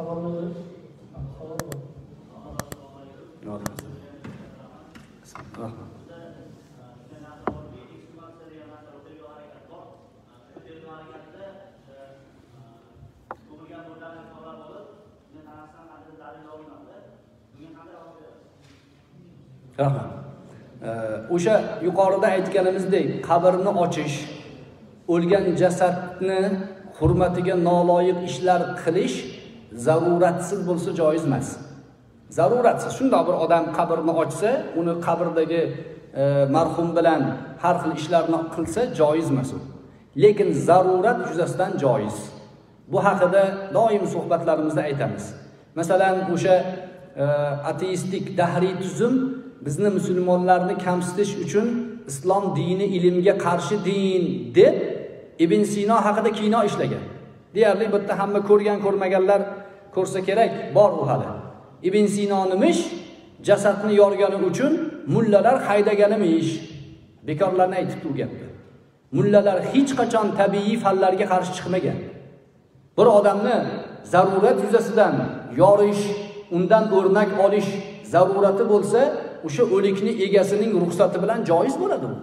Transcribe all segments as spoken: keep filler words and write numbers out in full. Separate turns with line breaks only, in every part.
O'sha yuqorida aytganimizdek, qabrni ochish, o'lgan jasadni hurmatiga noloyiq ishlar qilish zaruratsiz bo'lsa joiz emas. Zaruratsiz. Shunday bir odam qabrni ochsa, uni qabrdagi e, marhum bilan har xil ishlarni qilsa joiz emas u. Lekin zarurat yuzasidan joiz. Bu haqida doim suhbatlarimizda aytamiz. Masalan, o'sha e, ateistik dahriy tuzum bizni musulmonlarni kamsitish uchun islom dini ilmga qarshi din deb Ibn Sino haqida kino ishlagan. Deyarli bitta hamma ko'rgan ko'rmaganlar ko'rsa kerak, bor u hali. Ibn Sino'nimish jasadni yorgani uchun mullalar haydaganimish. Bekorlarni aytibdi u gapni. Mullalar hech qachon tabiiy fallarga qarshi chiqmagan. Bir odamni zarurat yuzasidan yorish, undan o'rnak olish zarurati bo'lsa, o'sha o'likni egasining ruxsati bilan joiz bo'ladi u.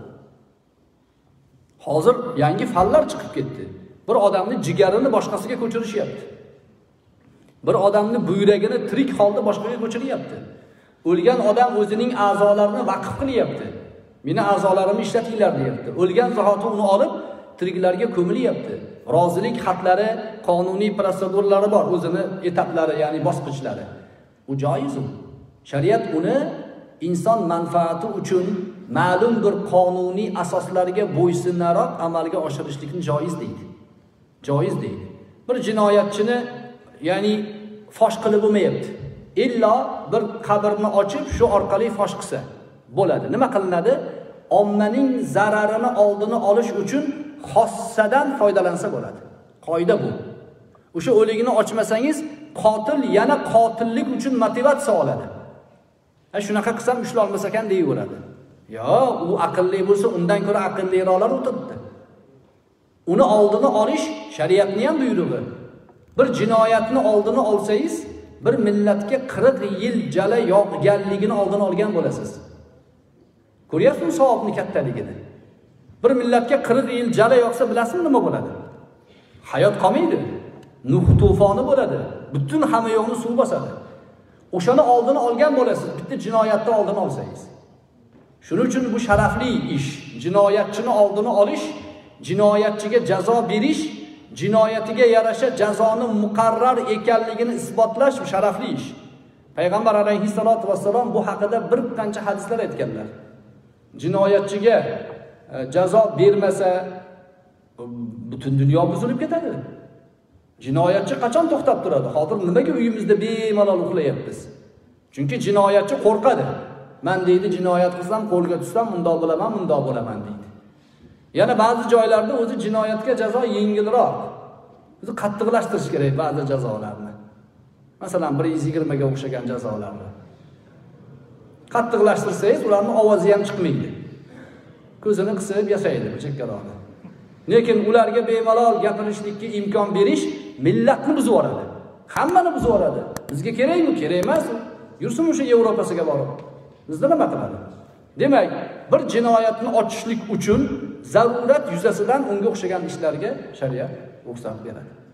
Hozir yangi fallar chiqib ketdi. Bir odamni jigarini boshqasiga ko'chirishyapti. Bir odamni buyragini tirik holda boshqaga ko'chiryapti. O'lgan odam o'zining a'zolarini vaqf qilyapti. Meni a'zolarimni ishlatinglar deyapti. O'lgan zahoti uni olib tiriklarga ko'milyapti. Rozilik xatlari, qonuniy proseduralari bor, o'zini etaplari, ya'ni bosqichlari. U joiz u. Shariat uni inson manfaati uchun ma'lum bir qonuniy asoslarga bo'ysunaroq amalga oshirishlikni joiz deydi. Joiz deydi. Bir jinoyatchini, ya'ni fosh qilib bo'lmayapti. Illa bir qabrni ochib, shu orqali fosh qilsa bo'ladi. Nima qilinadi? Ommaning zararini oldini olish uchun xossadan foydalansa bo'ladi. Qoida bu. O'sha o'ligini ochmasangiz, qotil yana qotillik uchun motivatsiya oladi. Ha, shunaqa qilsam ushlay olmasa ekan deyaveradi. Yo, u aqlli bo'lsa, undan ko'ra aqlliroqlar o'tiribdi. Uni oldini olish shariatning ham buyrug'i. Bir jinoyatni oldini olsangiz, bir millatga qirq yil jala yog'ganligini oldini olgan bo'lasiz. Ko'ryapsizmi savobning kattaligini? Bir millatga qirq yil jala yoqsa bilasizmi nima bo'ladi? Hayot qolmaydi. Nuh to'foni bo'ladi. Butun hamma yo'qni suv bosadi. O'shani oldini olgan bo'lasiz, bitta jinoyatni oldini olsangiz. Shuning uchun bu sharafli ish. Jinoyatchini oldini olish, jinoyatchiga jazo berish, jinoyatiga yarasha jazoni muqarrar ekanligini isbotlash sharafli ish. Payg'ambar alayhissalatu vassalom bu haqida bir qancha hadislar aytganlar. Jinoyatchiga jazo bermasa butun dunyo buzilib ketadi. Jinoyatchi qachon to'xtab turadi? Hozir nimaga uyimizda bemalol uxlayapmiz? Chunki jinoyatchi qo'rqadi. Men deydi, jinoyat qilsam, qo'lga tushsam, bundoq bo'laman, bundoq bo'laman deydi. Yana ba'zi joylarda o'zi jinoyatga jazo yengilroq. O'zi qattiqlashtirish kerak ba'zi jazolarni. Masalan, bir yuz yigirma ga o'xshagan jazolarni. Qattiqlashtirsangiz, ularning ovozi ham chiqmaydi. Ko'zini qisib yashaydi bu chekkaroqda. Lekin ularga bemalol gapirishlikka imkon berish millatni buzib yuboradi. Hammani buzib yuboradi. Bizga kerakmi? Kerak emas. Yursin o'sha Yevropasiga borib. Bizda nima qiladi? Demak, bir jinoyatni ochishlik uchun zarurat yuzasidan unga o'xshagan ishlarga shariat ruxsat beradi.